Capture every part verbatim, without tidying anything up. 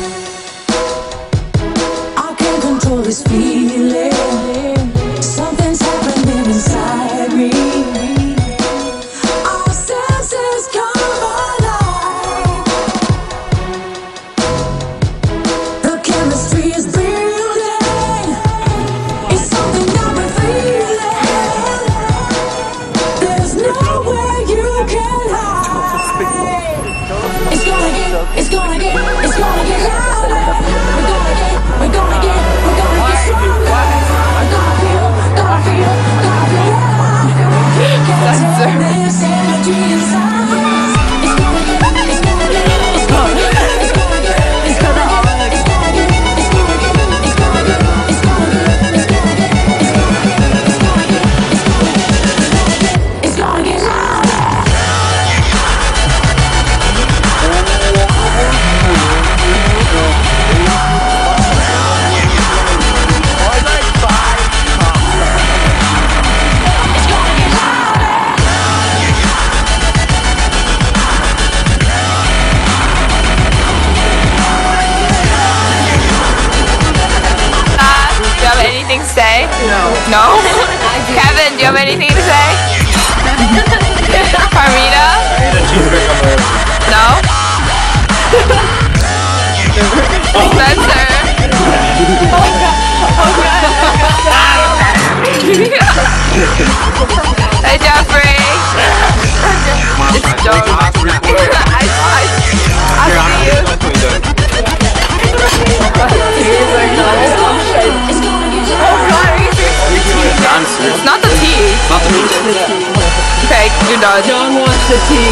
I can't control this feeling. Something's happening inside me. Our senses come alive. The chemistry is brilliant. It's something that we're feeling. There's nowhere you can hide. It's gonna get, it's gonna get, it's gonna get louder. We're gonna get, we're gonna get, we're gonna get stronger. We're gonna feel, gonna feel, gonna feel love. This energy inside us. It's gonna get, it's gonna get, it's gonna get, it's gonna get, it's gonna get, it's gonna get, it's gonna get, it's gonna get, it's gonna get, it's gonna get, it's gonna get, it's gonna get, it's gonna get louder. Do you have anything to say? No. No? Kevin, do you have anything to say? Carmina? No? Spencer? Hey Jeffrey? It's Joe. I, I, I'll see you. It's not the tea. Not the tea. Okay, you're done. John wants the tea.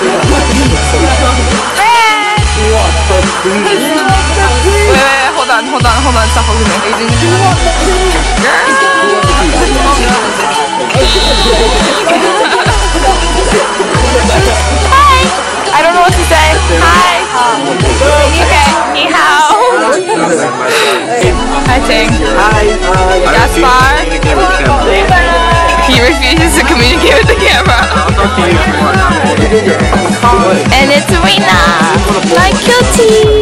He wants the tea. Wait, wait, wait, hold on, hold on, hold on. Stop focusing. Girl. Hi. I don't know what to say. Hi. Okay. Ni hao. Hi, Ting. Hi. Gaspar. He refuses to communicate with the camera. And it's Rena, my cutie.